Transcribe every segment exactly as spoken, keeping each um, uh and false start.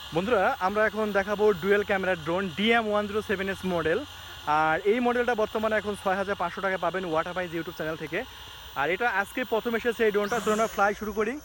বন্ধুরা আমরা এখন দেখাবো dual camera drone DM one zero seven S model. আর এই মডেলটা বর্তমানে এখন ছয় হাজার পাঁচশো টাকা পাবেন ওয়াটারপাইজ ইউটিউব চ্যানেল থেকে। আর এটা আজকে প্রথম এসেছে এই ড্রোনটা, তো আমরা ফ্লাই শুরু করি।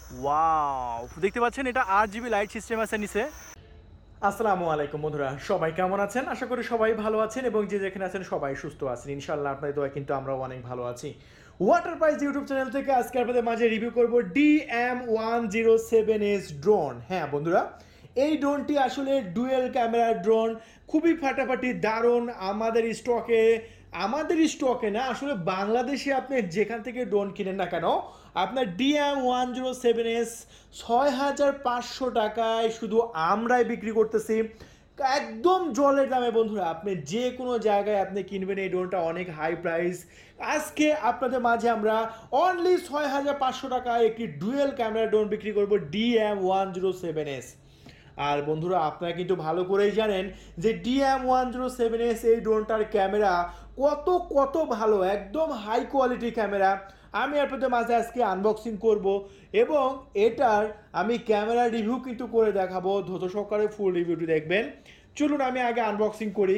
ওয়াও, দেখতে পাচ্ছেন এটা আট জিবি লাইট সিস্টেম আছে নিচে। আসসালামু আলাইকুম বন্ধুরা, সবাই কেমন আছেন? আশা করি সবাই ভালো আছেন এবং যে যেখানে আছেন সবাই সুস্থ আছেন ইনশাআল্লাহ। আপনাদের দোয়া কিন্তু আমরাও অনেক ভালো আছি। ওয়াটারপ্রাইজ ইউটিউব চ্যানেল থেকে আজকে আপনাদের মাঝে রিভিউ করব D M one zero seven S drone. হ্যাঁ বন্ধুরা, এই ড্রোনটি আসলে ডুয়েল ক্যামেরার ড্রোন, খুবই ফাটাফাটি দারুণ। আমাদের স্টকে আমাদের স্টকে না, আসলে বাংলাদেশে আপনি যেখান থেকে ড্রোন কিনেন না কেন, আপনার DM one zero seven S ছয় হাজার পাঁচশো টাকায় শুধু আমরাই বিক্রি করতেছি, একদম জলের দামে। বন্ধুরা আপনি যে কোনো জায়গায় আপনি কিনবেন এই ড্রোনটা অনেক হাই প্রাইস। আজকে আপনাদের মাঝে আমরা অনলি ছয় হাজার পাঁচশো টাকায় একটি ডুয়েল ক্যামেরা ড্রোন বিক্রি করবো DM one zero seven S. আর বন্ধুরা আপনারা কিন্তু ভালো করেই জানেন যে DM one zero seven S এই ড্রোনটার ক্যামেরা কত কত ভালো, একদম হাই কোয়ালিটি ক্যামেরা। আমি আপনাদের মাঝে আজকে আনবক্সিং করব এবং এটার আমি ক্যামেরা রিভিউ কিন্তু করে দেখাবো, ধৈর্য সহকারে ফুল রিভিউটি দেখবেন। চলুন আমি আগে আনবক্সিং করি।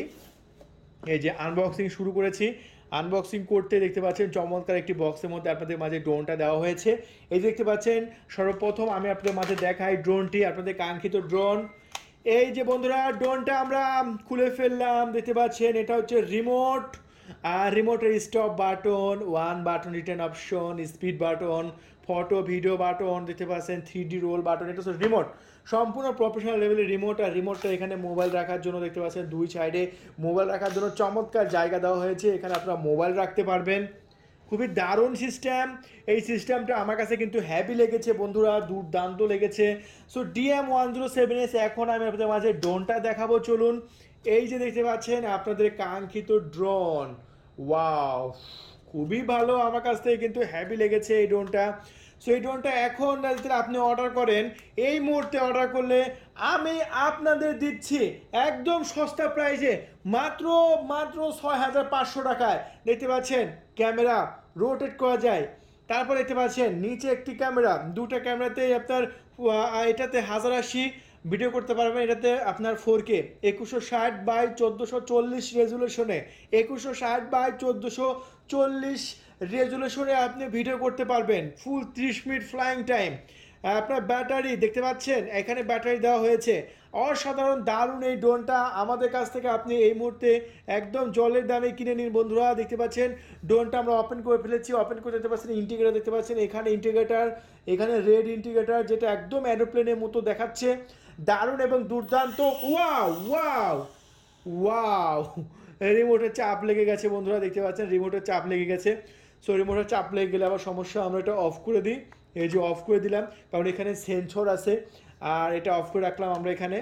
এই যে আনবক্সিং শুরু করেছি। আনবক্সিং করতে দেখতে পাচ্ছেন চমৎকার একটি বক্সের মধ্যে আপনাদের মাঝে ড্রোনটা দেওয়া হয়েছে। এই দেখতে পাচ্ছেন, সর্বপ্রথম আমি আপনাদের মাঝে দেখাই ড্রোনটি, আপনাদের কাঙ্ক্ষিত ড্রোন। এই যে বন্ধুরা ড্রোনটা আমরা খুলে ফেললাম, দেখতে পাচ্ছেন এটা হচ্ছে রিমোট। আর রিমোটের stop button, one button return option, speed button, photo video button, দেখতে পাচ্ছেন থ্রি ডি রোল বাটন। এটা হচ্ছে রিমোট, সম্পূর্ণ প্রফেশনাল লেভেলের রিমোট। আর রিমোটটা এখানে মোবাইল রাখার জন্য দেখতে পাচ্ছেন দুই সাইডে মোবাইল রাখার জন্য চমৎকার জায়গা দেওয়া হয়েছে, এখানে আপনারা মোবাইল রাখতে পারবেন। খুবই দারুণ সিস্টেম। এই সিস্টেমটা আমার কাছে কিন্তু হ্যাভি লেগেছে বন্ধুরা, দুর্দান্ত লেগেছে। So DM one zero seven S এখন আমি আপনাদের মাঝে ড্রোনটা দেখাবো, চলুন। এই যে দেখতে পাচ্ছেন আপনাদের কাঙ্ক্ষিত ড্রোন, ওয়াও খুবই ভালো, আমার কাছ থেকে কিন্তু হ্যাভি লেগেছে এই ড্রোনটা। সো এই ড্রোনটা এখন যদি আপনি অর্ডার করেন, এই মুহূর্তে অর্ডার করলে আমি আপনাদের দিচ্ছি একদম সস্তা প্রাইসে, মাত্র মাত্র ছয় হাজার পাঁচশো টাকায়। দেখতে পাচ্ছেন ক্যামেরা রোটেট করা যায়, তারপর দেখতে পাচ্ছেন নিচে একটি ক্যামেরা, দুটো ক্যামেরাতেই আপনার আহ, এটাতে হাজার আশি ভিডিও করতে পারবেন। এটাতে আপনার ফোর কে একুশশো ষাট বাই চোদ্দোশো চল্লিশ রেজুলেশনে, একুশশো ষাট বাই চোদ্দোশো চল্লিশ রেজুলেশনে আপনি ভিডিও করতে পারবেন, ফুল ত্রিশ মিনিট ফ্লাইং টাইম। আপনার ব্যাটারি দেখতে পাচ্ছেন এখানে ব্যাটারি দেওয়া হয়েছে, অসাধারণ দারুণ এই ড্রোনটা। আমাদের কাছ থেকে আপনি এই মুহূর্তে একদম জলের দামে কিনে নিন বন্ধুরা। দেখতে পাচ্ছেন ড্রোনটা আমরা ওপেন করে ফেলেছি, ওপেন করে দেখতে পাচ্ছেন ইন্টিগ্রেটার, দেখতে পাচ্ছেন এখানে ইন্টিগ্রেটার, এখানে রেড ইন্টিগ্রেটার যেটা একদম অ্যারোপ্লেনের মতো দেখাচ্ছে, দারুণ এবং দুর্দান্ত। ওয়াও ওয়াও ওয়াও, রিমোটের চাপ লেগে গেছে বন্ধুরা, দেখতে পাচ্ছেন রিমোটের চাপ লেগে গেছে। সো রিমোটের চাপ লেগে গেলে আবার সমস্যা, আমরা এটা অফ করে দিই। এই যে অফ করে দিলাম, কারণ এখানে সেন্সর আছে। আর এটা অফ করে রাখলাম আমরা এখানে,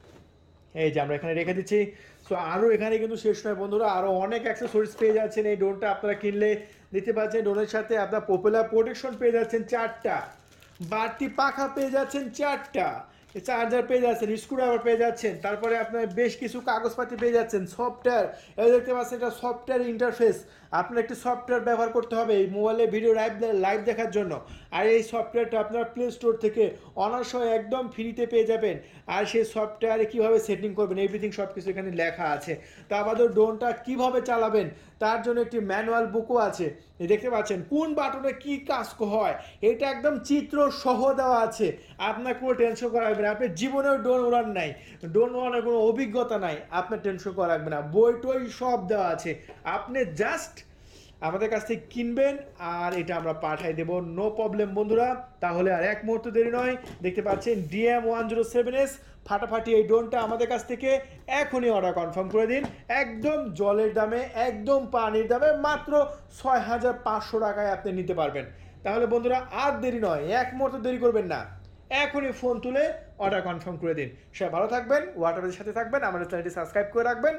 এই যে আমরা এখানে রেখে দিচ্ছি। সো আরও এখানে কিন্তু শেষ নয় বন্ধুরা, আরও অনেক অ্যাক্সেসরিজ পেয়ে যাচ্ছেন এই ড্রোনটা আপনারা কিনলে। দেখতে পাচ্ছেন ড্রোনের সাথে আপনার পপুলার প্রোটেকশন পেয়ে যাচ্ছেন চারটা, বাড়তি পাখা পেয়ে যাচ্ছেন চারটা, চার্জার পেয়ে যাচ্ছেন, স্ক্রুড্রাইভার পেয়ে যাচ্ছেন, তারপরে আপনার বেশ কিছু কাগজপাতি পেয়ে যাচ্ছেন, সফটওয়্যার। এই দেখতে পাচ্ছেন এটা সফটওয়্যার ইন্টারফেস, আপনার একটি সফটওয়্যার ব্যবহার করতে হবে এই মোবাইলে ভিডিও লাইভ লাইভ দেখার জন্য। আর এই সফটওয়্যারটা আপনার প্লে স্টোর থেকে অনার্সয় একদম ফ্রিতে পেয়ে যাবেন। আর সেই সফটওয়্যারে কীভাবে সেটিং করবেন এভরিথিং সব কিছু এখানে লেখা আছে। তা আমাদের ড্রোনটা কীভাবে চালাবেন তার জন্য একটি ম্যানুয়াল বুকও আছে। দেখতে পাচ্ছেন কোন বাটনে কী কাজ হয়, এটা একদম চিত্র সহ দেওয়া আছে। আপনার কোনো টেনশন করা লাগবে না, আপনি জীবনেও ড্রোন ওড়ান নাই, ড্রোন ওড়ানোর কোনো অভিজ্ঞতা নাই, আপনার টেনশন করা লাগবে না, বই টই সব দেওয়া আছে। আপনি জাস্ট আমাদের কাছ থেকে কিনবেন আর এটা আমরা পাঠিয়ে দেবো, নো প্রবলেম বন্ধুরা। তাহলে আর এক মুহূর্ত দেরি নয়, দেখতে পাচ্ছেন DM one zero seven S ফাটাফাটি এই ড্রোনটা আমাদের কাছ থেকে এখনই অর্ডার কনফার্ম করে দিন, একদম জলের দামে, একদম পানির দামে, মাত্র ছয় হাজার পাঁচশো টাকায় আপনি নিতে পারবেন। তাহলে বন্ধুরা আর দেরি নয়, এক মুহূর্ত দেরি করবেন না, এখনই ফোন তুলে অর্ডার কনফার্ম করে দিন। সবাই ভালো থাকবেন, ওয়াটারের সাথে থাকবেন, আমাদের চ্যানেলটি সাবস্ক্রাইব করে রাখবেন।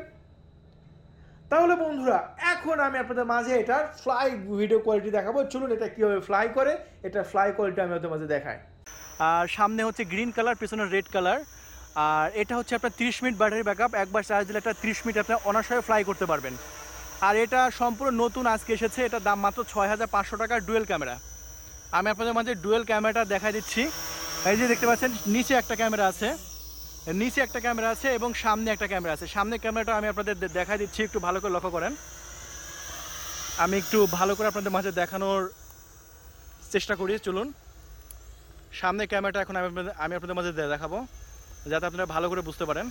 তাহলে বন্ধুরা এখন আমি আপনাদের মাঝে এটার ফ্লাই ভিডিও কোয়ালিটি দেখাবো, চলুন এটা কীভাবে ফ্লাই করে, এটা ফ্লাই কোয়ালিটি আমি আপনাদের মাঝে দেখাই। আর সামনে হচ্ছে গ্রিন কালার, পেছনে রেড কালার। আর এটা হচ্ছে আপনার তিরিশ মিনিট ব্যাটারি ব্যাকআপ, একবার চার্জ দিলে একটা তিরিশ মিনিট আপনার অনায়াসে ফ্লাই করতে পারবেন। আর এটা সম্পূর্ণ নতুন আজকে এসেছে, এটার দাম মাত্র ছয় হাজার পাঁচশো টাকার ডুয়েল ক্যামেরা। আমি আপনাদের মাঝে ডুয়েল ক্যামেরাটা দেখাই দিচ্ছি। এই যে দেখতে পাচ্ছেন নিচে একটা ক্যামেরা আছে, নিচে একটা ক্যামেরা আছে এবং সামনে একটা ক্যামেরা আছে। সামনে ক্যামেরাটা আমি আপনাদের দেখাই দিচ্ছি, একটু ভালো করে লক্ষ্য করেন। আমি একটু ভালো করে আপনাদের মাঝে দেখানোর চেষ্টা করি, চলুন। সামনে ক্যামেরাটা এখন আমি আপনাদের আমি আপনাদের মাঝে দেখাবো যাতে আপনারা ভালো করে বুঝতে পারেন।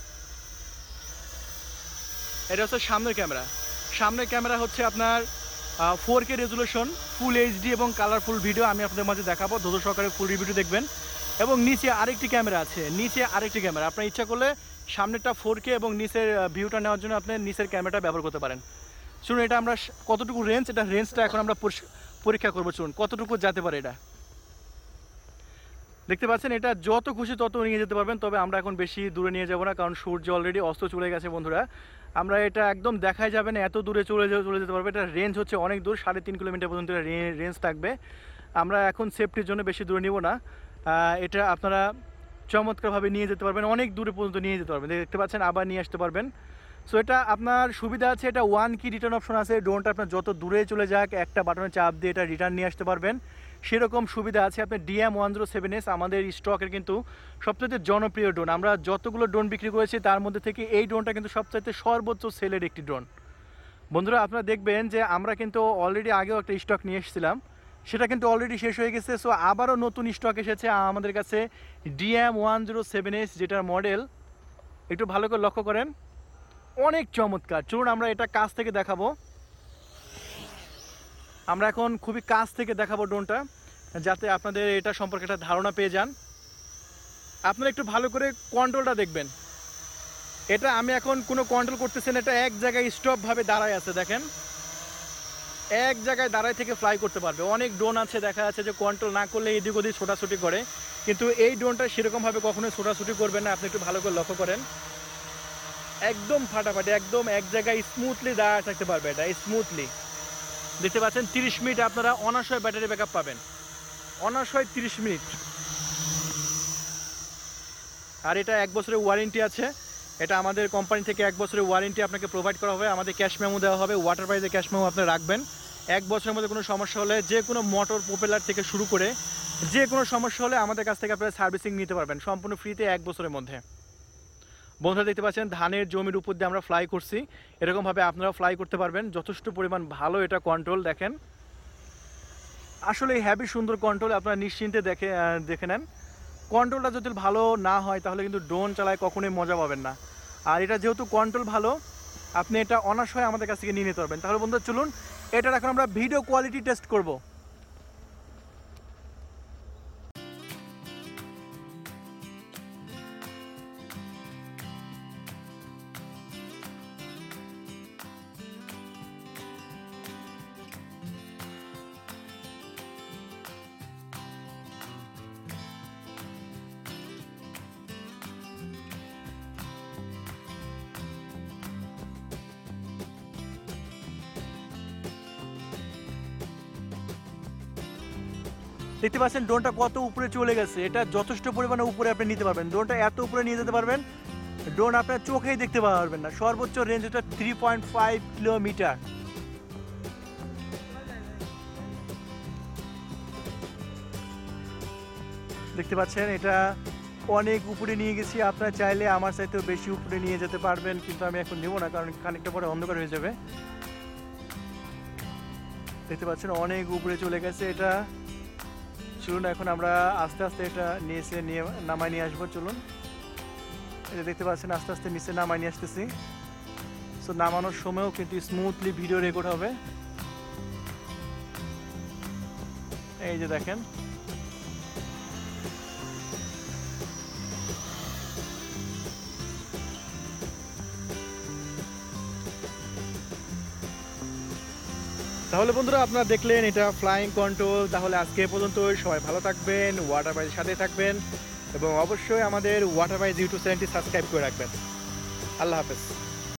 এটা হচ্ছে সামনের ক্যামেরা। সামনের ক্যামেরা হচ্ছে আপনার four K resolution, full HD এবং কালারফুল ভিডিও আমি আপনাদের মাঝে দেখাবো। ধৈর্য সহকারে ফুল রিভিউ দেখবেন। এবং নিচে আরেকটি ক্যামেরা আছে, নিচে আরেকটি ক্যামেরা। আপনার ইচ্ছা করলে সামনেরটা ফোর কে এবং নিচের ভিউটা নেওয়ার জন্য আপনি নিচের ক্যামেরাটা ব্যবহার করতে পারেন। শুনুন, এটা আমরা কতটুকু রেঞ্জ, এটা রেঞ্জটা এখন আমরা পরীক্ষা করবো। চলুন কতটুকু যেতে পারে এটা। দেখতে পাচ্ছেন, এটা যত খুশি তত নিয়ে যেতে পারবেন, তবে আমরা এখন বেশি দূরে নিয়ে যাব না, কারণ সূর্য অলরেডি অস্ত চলে গেছে বন্ধুরা। আমরা এটা একদম দেখাই যাবে না, এত দূরে চলে চলে যেতে পারবে। এটা রেঞ্জ হচ্ছে অনেক দূর, সাড়ে তিন কিলোমিটার পর্যন্ত রেঞ্জ থাকবে। আমরা এখন সেফটির জন্য বেশি দূরে নিব না। এটা আপনারা চমৎকারভাবে নিয়ে যেতে পারবেন, অনেক দূরে পর্যন্ত নিয়ে যেতে পারবেন। দেখতে পাচ্ছেন, আবার নিয়ে আসতে পারবেন। সো এটা আপনার সুবিধা আছে, এটা ওয়ান কি রিটার্ন অপশন আছে। ড্রোনটা আপনার যত দূরে চলে যাক একটা বাটনে চাপ দিয়ে এটা রিটার্ন নিয়ে আসতে পারবেন, সেরকম সুবিধা আছে। আপনার DM one zero seven S আমাদের স্টকের কিন্তু সবচেয়ে জনপ্রিয় ড্রোন। আমরা যতগুলো ড্রোন বিক্রি করেছি তার মধ্যে থেকে এই ড্রোনটা কিন্তু সবচাইতে সর্বোচ্চ সেলের একটি ড্রোন। বন্ধুরা, আপনারা দেখবেন যে আমরা কিন্তু অলরেডি আগেও একটা স্টক নিয়ে এসেছিলাম, সেটা কিন্তু অলরেডি শেষ হয়ে গেছে। সো আবারও নতুন স্টক এসেছে আমাদের কাছে, DM one zero seven S, যেটার মডেল একটু ভালো করে লক্ষ্য করেন, অনেক চমৎকার। চলুন আমরা এটা কাছ থেকে দেখাবো। আমরা এখন খুবই কাছ থেকে দেখাবো ড্রোনটা, যাতে আপনাদের এটা সম্পর্কে একটা ধারণা পেয়ে যান। আপনারা একটু ভালো করে কন্ট্রোলটা দেখবেন। এটা আমি এখন কোনো কন্ট্রোল করতেছি না, এটা এক জায়গায় স্টপভাবে দাঁড়ায় আছে। দেখেন, এক জায়গায় দাঁড়ায় থেকে ফ্লাই করতে পারবে। অনেক ড্রোন আছে দেখা যাচ্ছে যে কন্ট্রোল না করলে এদিক ওদিক ছোটাছুটি করে, কিন্তু এই ড্রোনটা সেরকমভাবে কখনোই ছোটাছুটি করবে না। আপনি একটু ভালো করে লক্ষ্য করেন, একদম ফাটাফাটি, একদম এক জায়গায় স্মুথলি দাঁড়ায় থাকতে পারবে এটা, স্মুথলি। দেখতে পাচ্ছেন, তিরিশ মিনিট আপনারা অনায়াসই ব্যাটারি ব্যাকআপ পাবেন, অনায়াসই তিরিশ মিনিট। আর এটা এক বছরের ওয়ারেন্টি আছে। এটা আমাদের কোম্পানি থেকে এক বছরের ওয়ারেন্টি আপনাকে প্রোভাইড করা হবে। আমাদের ক্যাশ মেমো দেওয়া হবে, ওয়াটার প্রাইজে ক্যাশ মেমো আপনি রাখবেন। এক বছরের মধ্যে কোনো সমস্যা হলে, যে কোনো মোটর প্রপেলার থেকে শুরু করে যে কোনো সমস্যা হলে আমাদের কাছ থেকে আপনারা সার্ভিসিং নিতে পারবেন সম্পূর্ণ ফ্রিতে এক বছরের মধ্যে। বন্ধুরা দেখতে পাচ্ছেন, ধানের জমির উপর দিয়ে আমরা ফ্লাই করছি, এরকমভাবে আপনারা ফ্লাই করতে পারবেন। যথেষ্ট পরিমাণ ভালো এটা কন্ট্রোল। দেখেন, আসলে হ্যাভি সুন্দর কন্ট্রোল, আপনারা নিশ্চিন্তে দেখে দেখে নেন। কন্ট্রোলটা যদি ভালো না হয় তাহলে কিন্তু ড্রোন চালায় কখনোই মজা পাবেন না। আর এটা যেহেতু কন্ট্রোল ভালো, আপনি এটা অনায়াসই আমাদের কাছ থেকে নিয়ে নিতে পারবেন। তাহলে বন্ধুরা চলুন, এটার এখন আমরা ভিডিও কোয়ালিটি টেস্ট করব। দেখতে পাচ্ছেন ড্রোনটা কত উপরে চলে গেছে, এটা যথেষ্ট পরিমাণে উপরে আপনি নিতে পারবেন। ড্রোনটা এত উপরে নিয়ে যেতে পারবেন, ড্রোন আপনার চোখেই দেখতে পারবেন না। সর্বোচ্চ রেঞ্জ এটা থ্রি পয়েন্ট ফাইভ কিলোমিটার। দেখতে পাচ্ছেন, এটা অনেক উপরে নিয়ে গেছি। আপনারা চাইলে আমার চাইতেও বেশি উপরে নিয়ে যেতে পারবেন, কিন্তু আমি এখন নেব না, কারণ খানিকটা পরে অন্ধকার হয়ে যাবে। দেখতে পাচ্ছেন অনেক উপরে চলে গেছে এটা। চলুন এখন আমরা আস্তে আস্তে এটা নিচে নিয়ে নামায় নিয়ে আসবো। চলুন, এটা দেখতে পাচ্ছেন আস্তে আস্তে নিচে নামায় নিয়ে আসতেছি। সো নামানোর সময়ও কিন্তু স্মুথলি ভিডিও রেকর্ড হবে। এই যে দেখেন, তাহলে বন্ধুরা আপনারা দেখলেন এটা ফ্লাইং কন্ট্রোল। তাহলে আজকে এ পর্যন্তই, সবাই ভালো থাকবেন, ওয়াটার বাইজের সাথে থাকবেন এবং অবশ্যই আমাদের ওয়াটার বাইজ ইউটিউব চ্যানেলটি সাবস্ক্রাইব করে রাখবেন। আল্লাহ হাফেজ।